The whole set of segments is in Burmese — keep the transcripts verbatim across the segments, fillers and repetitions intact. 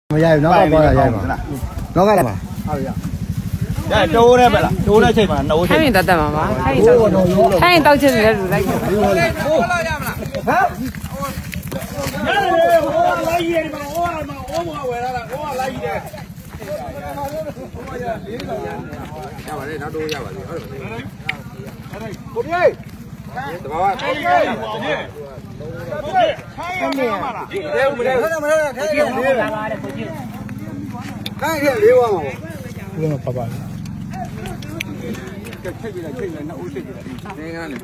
မရဘူးနောက်ကပေါ်လာရိုက်ပါနောက်ကလည်းပါဟုတ်ရဒါတိုးရဲပဲလားတိုးတဲ့အချိန်မှာနှိုးချိန်ထိုင်ရင်တတ်တတ်မှာပါထိုင်ရင်တောက်ထိုင်ရင်တောက်ချင်တယ်လူလိုက်တယ်ဟမ်ရတယ်ဟိုလာကြီးတယ်မဟိုကမဟိုကဝယ်လာတာဟိုကလာကြီးတယ်ရပါလေနောက်တိုးရပါလေဟုတ်တယ်ကိုတိတဘာဝထိုင်ရပါဘူးထိုင်ရပါလားဒီလဲမလဲထိုင်မလဲထိုင်ရလေးပါပါတယ်ကိုကြီးထိုင်ရလေးပါမှာဘယ်လိုပါပါလဲချိန်ပြီးလိုက်ချိန်လိုက်နောက်ဦးချိန်ပြီးလိုက်နေငန်းလေ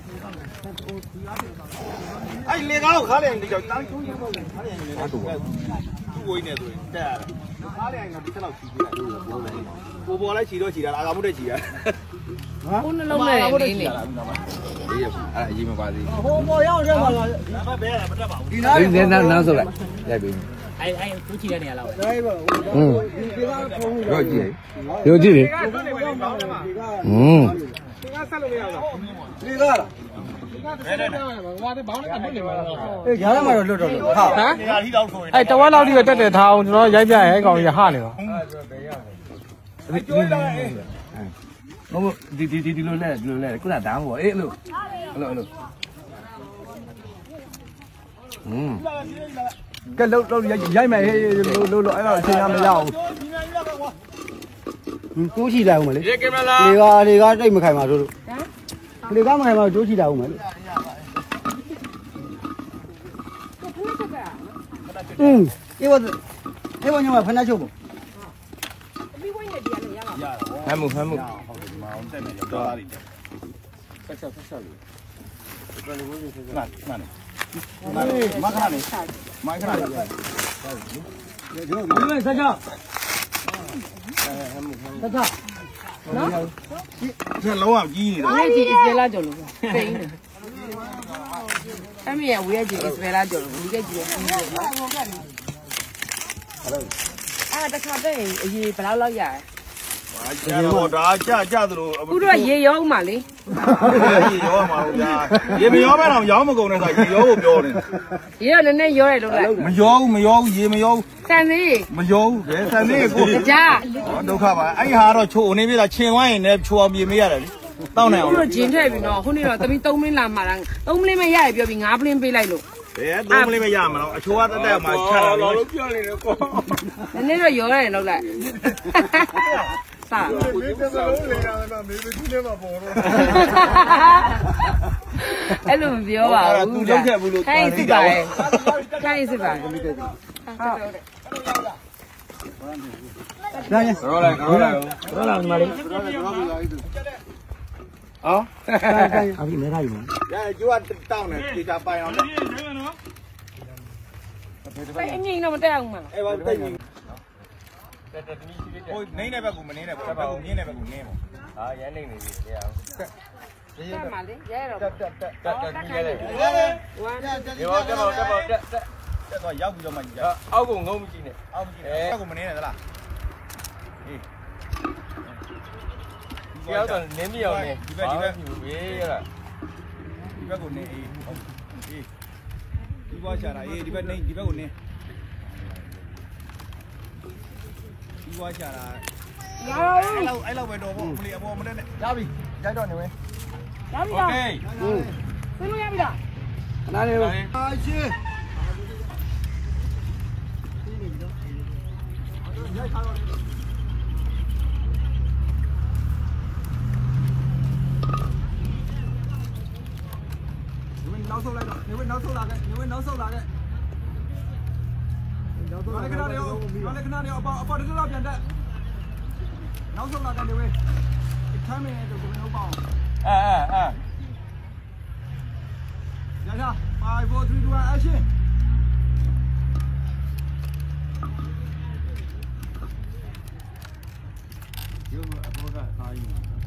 အဲ့လေကောင်းခါလေဒီကြောင့်တန်းကျိုးရတော့ခါလေနေတော့သူ့ဝိနေဆိုရင်တက်ရတယ်ခါလေငါဒီလောက်ချီပြီးလိုက်ကိုပေါ်လိုက်ချီတော့ချီတာအာကမှုတဲ့ချီတာကိုနှလုံးနဲ့နေနေအေးအဲ့အရေးမပါသေးဟိုပေါ်ရောက်တဲ့မှာဘယ်ဘဲမတက်ပါဘူးဒီနားဒီနားနောက်ဆုတ်လိုက်ရိုက်ပြီအဲ့အဲ့သူချီတဲ့နေရာလောက်ပဲဒါပဲဟွန်းဒီကဖုန်းရောကြည့်ရောကြည့်လေဟွန်းဒီကဆက်လို့မရဘူးဒီကလားဘယ်နဲ့ငါတို့ဘောင်းနဲ့တက်နေမှာလားအေးရားရမှာတော့လွတ်တော့လို့ဟာဟမ်နေရာထိတော့ဆိုရင်အဲ့တဝက်လောက်ထိတက်တက်ထားအောင်ကျွန်တော်ရိုက်ပြရဲအကောင်ကြီးဟနေပါဒီဒီမဟုတ်ဒီဒီဒီလိုလဲဒီလိုလဲခုနတောင်းပေါ့အေးအဲ့လိုအဲ့လိုအဲ့လိုอืมကဲလှုပ်လှုပ်ရိုက်မယ်ဟေးလှုပ်လှုပ်အဲ့တော့အချိန်ကမရဘူးတိုးချီလိုက်အောင်မလေးလေကင်မရာလေကလေကတိတ်မခိုင်ပါတို့ဟမ်လေကမခိုင်ပါတိုးချီလိုက်အောင်မလေးอืมအေးဝအေးဝညမဖနာချုပ်ပေါ့ပြီးဝင်နေပြန်လေရပါဖမ်းမှုဖမ်းမှုဟုတ်တယ်မောင်တက်နေတော့အားရတယ်ဆက်ဆက်ဆက်ဆက်လေးဒီလိုလေးဆက်ဆက်နာနာမခဏလေးမိုင်းခဏလေးဒီလိုဒီလိုဆက်ကြဆက်ကြနော်ဒီလုံးဝကြီးနေတယ်ဝေးကြီးအစ်လာကြော်လို့ပိန်းတယ်အမေရဝေးကြီးအစ်လာကြော်လို့ဒီကကြီးရင်းနေတယ်နော်အဲ့ဒါတခါတည်းအရေးဘယ်လောက်လောက်ရလဲကျတော့ဒါကြကြသလိုခုတော့ရေရောမှလေရေရောမှာဗျာရေမရောပဲတော့ရောင်းမကုန်နဲ့ဆိုရေရောကိုပြောနေရေရောနည်းနည်းရောရလို့လားမရောဘူးမရောဘူးရေမရောဘူးဆန်သေးမရောဘူးဘယ်ဆန်သေးကိုကြားဒုက္ခပါအဲ့ဟာတော့ချိုနေပြီလားခြင်ဝိုင်းရင်လည်းချိုအောင်ပြေးမရတယ်လေတောက်နိုင်အောင်ခုတော့ဂျင်းထည့်ပြီနော်ခုနေ့တော့သမီးသုံးမင်းလာမှာလားသုံးမင်းမရရပြောပြီးငါးပလင်းပေးလိုက်လို့ဘယ်သုံးမလေးမရမှာတော့အချိုးကတက်တက်မှာချတာလို့ပြောနေတယ်ကောနည်းနည်းတော့ရောရတယ်လို့လိုက်စာမေးတဲ့စလုံးလေကတော့မေးပြီးနေမှာပေါ်တော့အဲ့လိုမပြောပါဘူးသူလုံးခဲ့ဘူးလို့ခိုင်းစစ်ပါရဲ့ခိုင်းစစ်ပါဟုတ်လာရင်ရောလိုက်ရောလိုက်ရောလာမလေးအော်အပြီမဲထားပြီရကျိုးကတောင်းနေတေချာပိုင်အောင်လေပဲအငိမ့်တော့မတက်အောင်မလားအဲ့ဘာတိတ်ကြီးတက်တက်သမီးရှိသေးတယ်ဟိုနေနေဘက်ကူမနေနဲ့ပေါ့ဘက်ကူမြင်းနေဘက်ကူနင်းပေါ့ဟာရမ်းနေနေပြီတရားတက်ပါလေရဲတော့တက်တက်တက်တက်တက်ကြီးရတယ်ဝမ်းဒီဘောတက်ပေါ့တက်ပေါ့တက်တက်တက်တော့ရောက်ပြီးတော့မှကြီးအောက်ကငုံမကြည့်နဲ့အောက်မကြည့်နဲ့ဘက်ကူမနေနဲ့သလားအေးဒီရောက်တော့နင်းမြောင်နေဒီဘက်ဒီဘက်ဘေးရလားဒီဘက်ကိုနေအေးဟုတ်အေးဒီဘောချတာအေးဒီဘက်နေဒီဘက်ကိုနေဒီဘောချတာအဲ့လောက်အဲ့လောက်ပဲတော့ပေါ့မလီအပေါ်မနဲ့ရပြီရိုက်တော့နေမယ်ရပြီလားโอเคဟုတ်ဆွေးလို့ရပြီလားခဏလေးအာရှင်းရိုက်ထားတော့နောက်ဆုတ်လိုက်တော့နေဝနောက်ဆုတ်လာခဲ့နေဝနောက်ဆုတ်လာခဲ့နောက်ဆုတ်လာခဲ့နောက်လည်းခဏနေအပေါ်အပေါ်တကယ်တော့ပြန်တက်နောက်ဆုတ်လာခဲ့နေဝအခမ်းမင်းတို့ကိုနောက်ပေါ့အဲအဲအဲရရfive four three two one action ရုပ်အပေါ်ကအားကြီး